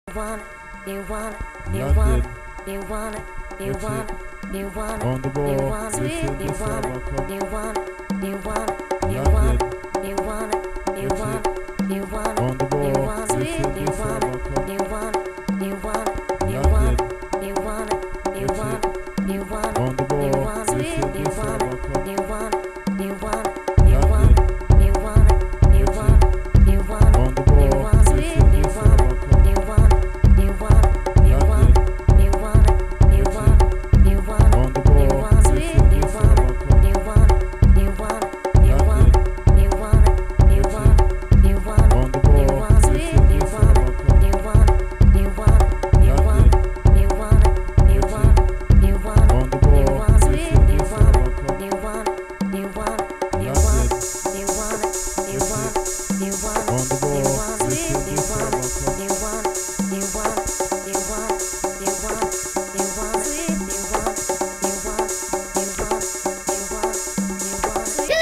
want it, you want it, you want it, you want it, you want it, you want it, on the ball. you want it, you want it, you want it, you want it, you want it, you want it, you want it, you want it, on the ball. you want it, you want it, you want it, you want it, you want it, you want it, you want it, you want it, on the ball. you want it, you want it, you want it, you want it, you want it, you want it, you want it, you want it, on the ball. you want it, you want it, you want it, you want it, you want it, you want it, you want it, you want on the it, ball. you want it, you want it, you want it, you want it, you want it, you want it, you want it, you want on the it, ball. you want it, you want it, you want it, you want it, you want it, you want it, you want it, you want on the it, ball. you want it, you want it, you want it, you want it, you want it, you want it, you want it, you want it, on the ball. you want it, you want it, you want it, you want it, you want it, you want it, you want it, you want it, you want it, you want it, you want it, you want it.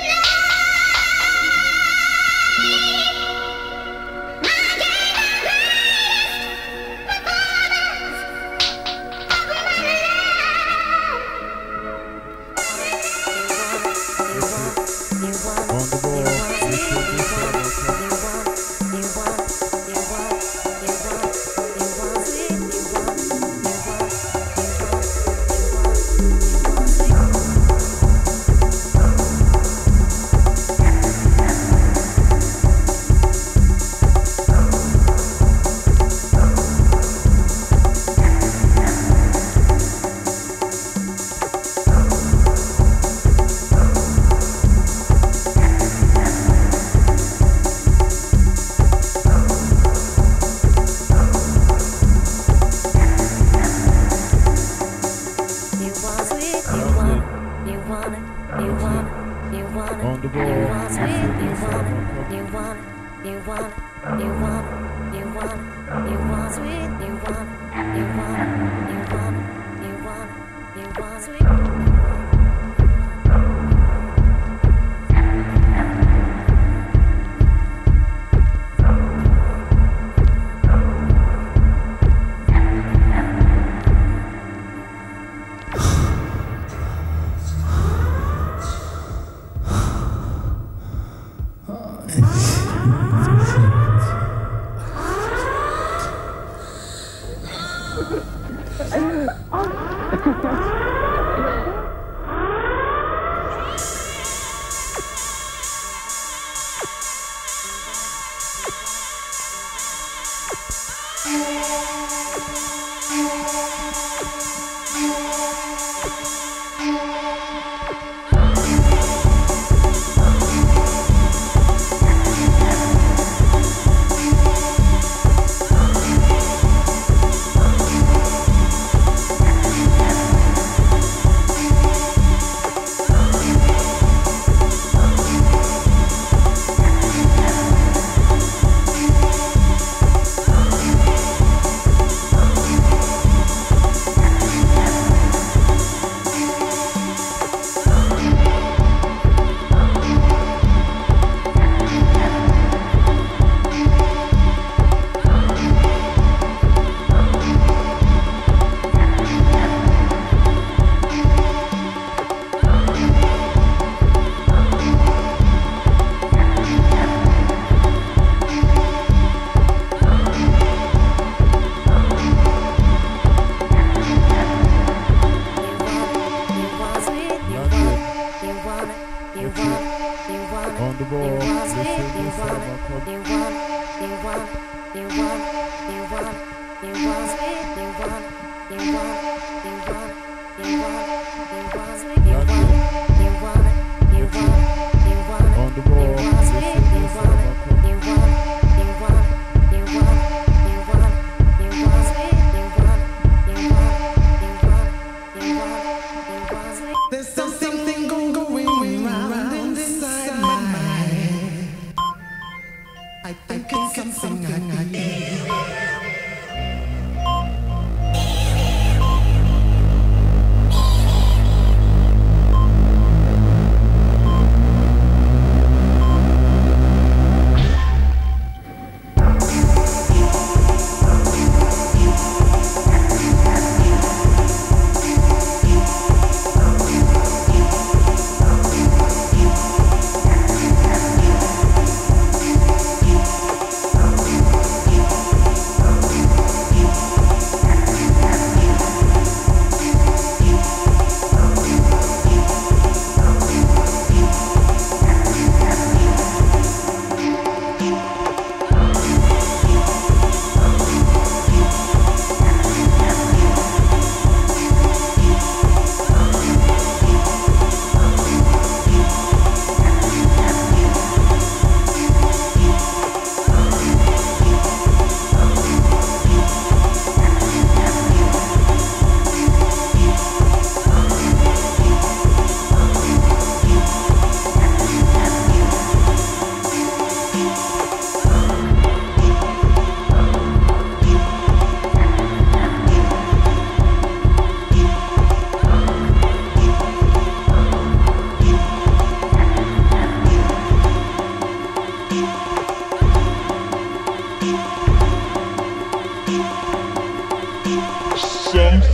On the ball. On the There's something going around inside my mind. I think it's something I need.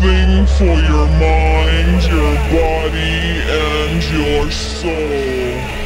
something for your mind, your body, and your soul.